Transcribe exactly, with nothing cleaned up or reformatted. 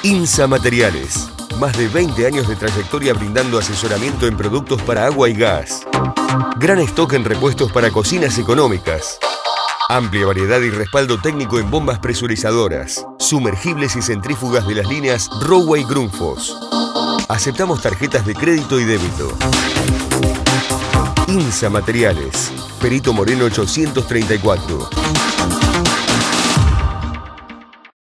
INSA Materiales. Más de veinte años de trayectoria brindando asesoramiento en productos para agua y gas. Gran stock en repuestos para cocinas económicas. Amplia variedad y respaldo técnico en bombas presurizadoras, sumergibles y centrífugas de las líneas Rowway Grundfos. Aceptamos tarjetas de crédito y débito. INSA Materiales. Perito Moreno ochocientos treinta y cuatro.